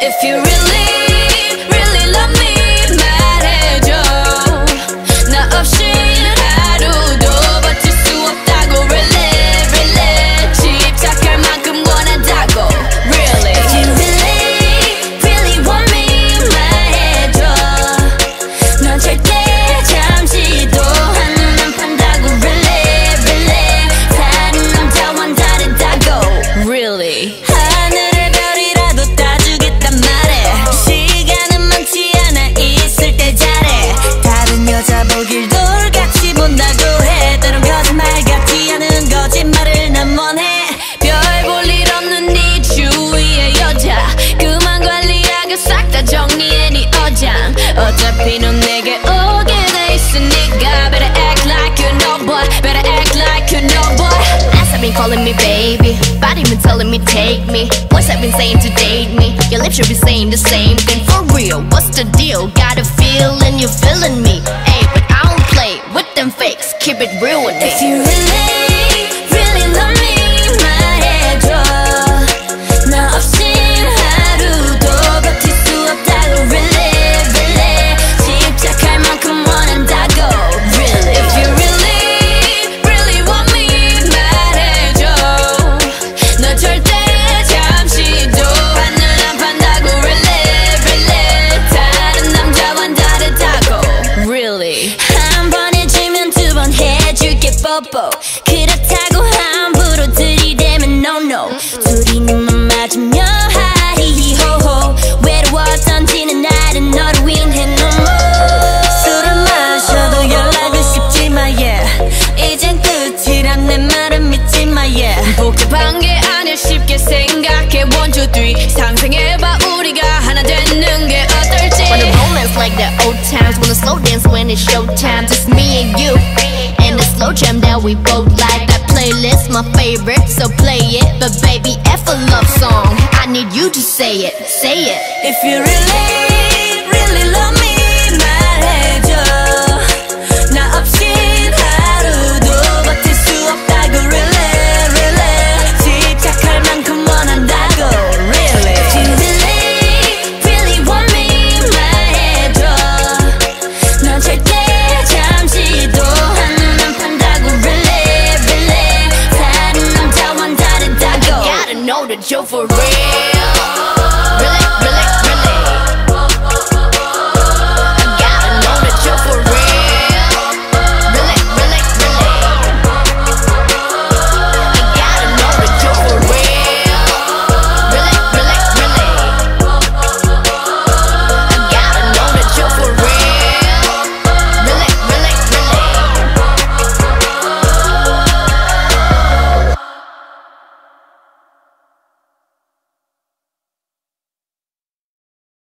If you really, really love me 말해줘. 나 없이 하루도 버틸 수 없다고. Really, really 집착할 만큼 원한다고. Really. If you really, really want me 말해줘. 넌 절대 잠시도 한눈 안 판다고. Really, really 다른 남자와는 다르다고. Really. 보길 돌같이 본다고 해. 때론 거짓말 같지 않은 거짓말을 난 원해. 별 볼 일 없는 네 주위의 여자 그만 관리하고 싹 다 정리해 네 어장. 어차피 넌 내게 오게 돼 있으니까 Better act like you know boy. Better act like you know boy. Ass have been calling me baby, body been telling me take me. Voice have been saying to date me. Your lips should be saying the same thing. For real, what's the deal? Got a feeling you're feeling me. Ay, but I don't play with them fakes. Keep it real with me. If you really, really love me 말해줘. 나 없인 하루도 버틸 수 없다고. Really, really 집착할 만큼 원한다고. Really. If you really, really want me 말해줘. 너 절대 잠시도 한눈 안 판다고. Really, really 다른 남자와는 다르다고. Really. 한 번 해주면 두 번 해줄게 뽀뽀. 그렇다고 함부로 들이대면 no no. 둘이 눈만 맞으면 하히히호호. 외로웠던 지난 날은 너를 위해 no more. 술을 마셔도 연락은 쉽지만 yeah. 이젠 끝이란 내 말은 믿지마 yeah. 복잡한 게 아닐 쉽게 생각해. One, two, three 상상해봐 우리가 하나 되는 게 어떨지. Wanna romance like the old times. Wanna slow dance when it's showtime. Just me and you and the slow jam that we both like. That playlist my favorite, so play it. But baby, F a love song, I need you to say it, say it. If you really, really love me 말해줘. 나 없인 하루도 버틸 수 없다고. Really, really 집착할 만큼 원한다고. Really. If you really, really want me 말해줘. 넌 절대 잠시도 한눈 안 판다고. Really, really 다른 남자와는 다르다고. Gotta know that you're for real.